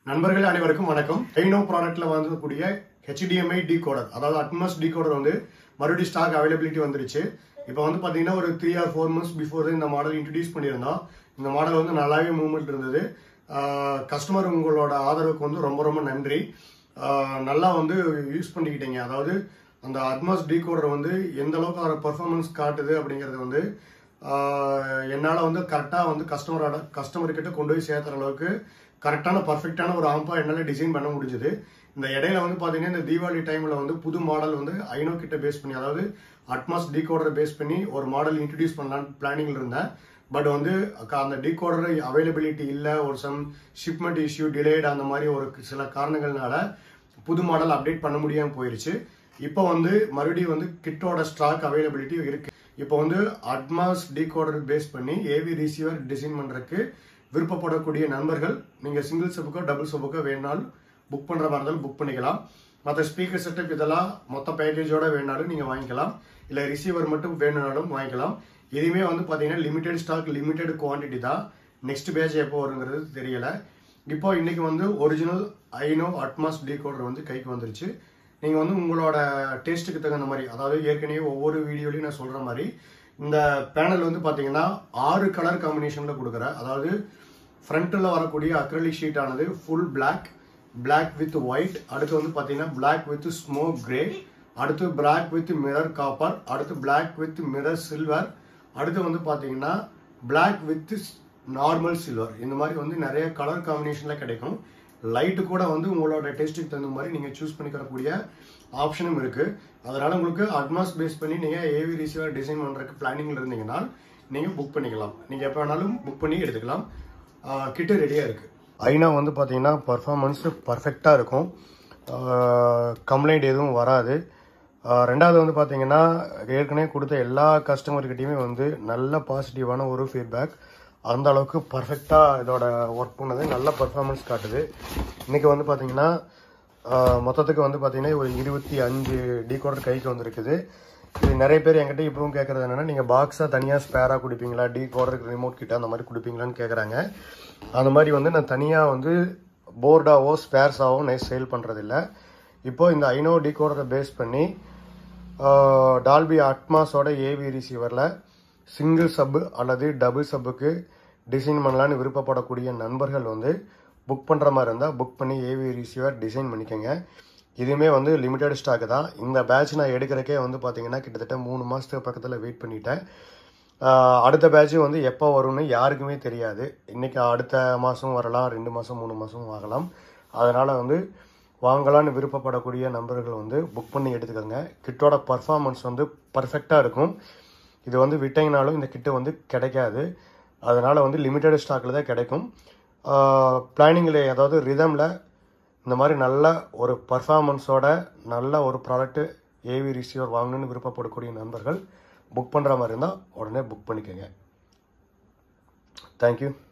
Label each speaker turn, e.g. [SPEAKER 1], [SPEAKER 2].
[SPEAKER 1] நண்பர்களே அனைவருக்கும் வணக்கம். AIYNO ப்ராடக்ட்ல வந்திருக்கக்கூடிய HDMI decoder, அதாவது ATMOS decoder வந்து மறுபடியும் ஸ்டாக் அவைலபிலிட்டி வந்துருச்சு. இப்போ வந்து பாத்தீங்கன்னா ஒரு 3 or 4 months பிஃபோர் இந்த மாடல் இன்ட்ரோடியூஸ் பண்ணியிருந்தோம். இந்த மாடல் வந்து நல்லாவே மூவ்மெண்ட் இருந்தது. கஸ்டமர் உங்களோட ஆதரவுக்கு வந்து ரொம்ப ரொம்ப நன்றி. நல்லா வந்து யூஸ் பண்ணிக்கிட்டீங்க. அதாவது அந்த ATMOS decoder வந்து எந்த அளவுக்கு அதோட பெர்ஃபார்மன்ஸ் காட்டுது அப்படிங்கிறது வந்து என்னால் வந்து கரெக்டாக வந்து கஸ்டமர்கிட்ட கொண்டு போய் சேர்த்துற அளவுக்கு கரெக்டான பர்ஃபெக்டான ஒரு ஆம்பா என்னால் டிசைன் பண்ண முடிஞ்சுது. இந்த இடையில வந்து பார்த்தீங்கன்னா இந்த தீபாவளி டைமில் வந்து புது மாடல் வந்து AIYNO கிட்ட பேஸ் பண்ணி, அதாவது ATMOS decoder பேஸ் பண்ணி ஒரு மாடல் இன்ட்ரடியூஸ் பண்ணலான்னு பிளானிங்கில் இருந்தேன். பட் வந்து அந்த decoder அவைலபிலிட்டி இல்லை, ஒரு சம் ஷிப்மெண்ட் இஷ்யூ டிலேட், அந்த மாதிரி ஒரு சில காரணங்கள்னால புது மாடல் அப்டேட் பண்ண முடியாமல் போயிருச்சு. இப்போ வந்து மறுபடியும் வந்து கிட்டோட ஸ்டாக் அவைலபிலிட்டி இருக்கு. இப்போ வந்து ATMOS decoder பேஸ் பண்ணி ஏவி ரிசீவர் டிசைன் பண்றதுக்கு விருப்பப்படக்கூடிய நண்பர்கள் நீங்க சிங்கிள் சப்புக்கோ டபுள் சப்புக்கோ வேணாலும் புக் பண்ற மாதிரி இருந்தாலும் புக் பண்ணிக்கலாம். மற்ற ஸ்பீக்கர் செட்டப் இதெல்லாம் மொத்த பேக்கேஜோட வேணாலும் நீங்க வாங்கிக்கலாம். இல்ல ரிசீவர் மட்டும் வேணும்னாலும் வாங்கிக்கலாம். இதுவுமே வந்து பாத்தீங்கன்னா லிமிடெட் ஸ்டாக், லிமிடெட் குவான்டிட்டி தான். நெக்ஸ்ட் பேட்ச் எப்போ வருங்கிறது தெரியல. இப்போ இன்னைக்கு வந்து ஒரிஜினல் AIYNO ATMOS decoder வந்து கைக்கு வந்துருச்சு. நீங்க வந்து உங்களோட டேஸ்ட்டுக்கு தகுந்த மாதிரி, அதாவது ஏற்கனவே ஒவ்வொரு வீடியோலையும் நான் சொல்ற மாதிரி இந்த பேனல் வந்து பாத்தீங்கன்னா 6 கலர் காம்பினேஷன்ல கொடுக்குறேன். அதாவது ஃப்ரண்ட்ல வரக்கூடிய அக்ரிலிக் ஷீட் ஆனது ஃபுல் பிளாக் வித் ஒயிட், அடுத்து வந்து பாத்தீங்கன்னா பிளாக் வித் ஸ்மோக் கிரே, அடுத்து பிளாக் வித் மிரர் காப்பர், அடுத்து பிளாக் வித் மிரர் சில்வர், அடுத்து வந்து பாத்தீங்கன்னா பிளாக் வித் நார்மல் சில்வர். இந்த மாதிரி வந்து நிறைய கலர் காம்பினேஷன்ல கிடைக்கும். லைட்டு கூட வந்து உங்களோட டேஸ்ட்டுக்கு தகுந்த மாதிரி நீங்க சூஸ் பண்ணிக்கக்கூடிய ஆப்ஷனும் இருக்கு. அதனால உங்களுக்கு ATMOS பேஸ் பண்ணி நீங்க ஏவி ரிசீவர் டிசைன் பண்றதுக்கு பிளானிங்ல இருந்தீங்கன்னா நீங்க புக் பண்ணிக்கலாம். நீங்க எப்ப வேணாலும் புக் பண்ணி எடுத்துக்கலாம். கிட்ட ரெடியா இருக்கு. AIYNO வந்து பாத்தீங்கன்னா பர்ஃபார்மன்ஸ் பர்ஃபெக்டா இருக்கும். கம்ப்ளைண்ட் எதுவும் வராது. ரெண்டாவது வந்து பாத்தீங்கன்னா ஏற்கனவே கொடுத்த எல்லா கஸ்டமர்கிட்டயுமே வந்து நல்ல பாசிட்டிவான ஒரு ஃபீட்பேக். அந்த அளவுக்கு பர்ஃபெக்டா இதோட ஒர்க் பண்ணது, நல்ல பர்ஃபார்மன்ஸ் காட்டுது. இன்னைக்கு வந்து பாத்தீங்கன்னா மொத்தத்துக்கு வந்து பாத்தீங்கன்னா ஒரு 25 decoder கைக்கு வந்திருக்குது. இது நிறைய பேர் என்கிட்ட இப்பவும் கேட்கறது என்னன்னா, நீங்க பாக்ஸா தனியா ஸ்பேரா கொடுப்பீங்களா, decoder ரிமோட் கிட்ட அந்த மாதிரி கொடுப்பீங்களான்னு கேட்கறாங்க. அந்த மாதிரி வந்து நான் தனியா வந்து போர்டாவோ ஸ்பேர்ஸாவோ நான் சேல் பண்றது இல்லை. இப்போ இந்த AIYNO decoder பேஸ் பண்ணி டால்பி அட்மாஸோட ஏவி ரிசீவர்ல சிங்கிள் சப் அல்லது டபுள் சப்புக்கு டிசைன் பண்ணலான்னு விருப்பப்படக்கூடிய நண்பர்கள் வந்து புக் பண்ற மாதிரி இருந்தா புக் பண்ணி ஏவி ரிசீவர் டிசைன் பண்ணிக்கோங்க. இதுவுமே வந்து லிமிடெட் ஸ்டாக் தான். இந்த பேட்ச் நான் எடுக்கிறக்கே வந்து பாத்தீங்கன்னா கிட்டத்தட்ட 3 மாசத்துக்கு பக்கத்துல வெயிட் பண்ணிட்டேன். அடுத்த பேட்ச் வந்து எப்போ வரும்னு யாருக்குமே தெரியாது. இன்னைக்கு அடுத்த மாசம் வரலாம், 2 மாசம் 3 மாசம் ஆகலாம். அதனால வந்து வாங்கலான்னு விருப்பப்படக்கூடிய நண்பர்கள் வந்து புக் பண்ணி எடுத்துக்கோங்க. கிட்டோட பர்ஃபார்மன்ஸ் வந்து பர்ஃபெக்டா இருக்கும். இது வந்து விட்டீங்கனாலும் இந்த கிட்ட வந்து கிடைக்காது. அதனால வந்து லிமிடெட் ஸ்டாக்ல தான் கிடைக்கும். பிளானிங்ல, அதாவது ரிதம்ல இந்த மாதிரி நல்ல ஒரு பர்ஃபார்மன்ஸோட நல்ல ஒரு ப்ராடக்ட் ஏவி ரிசீவர் வாங்கணும்னு விருப்பப்படக்கூடிய நண்பர்கள் புக் பண்ற மாதிரி இருந்தால் உடனே புக் பண்ணிக்கோங்க. தேங்க்யூ.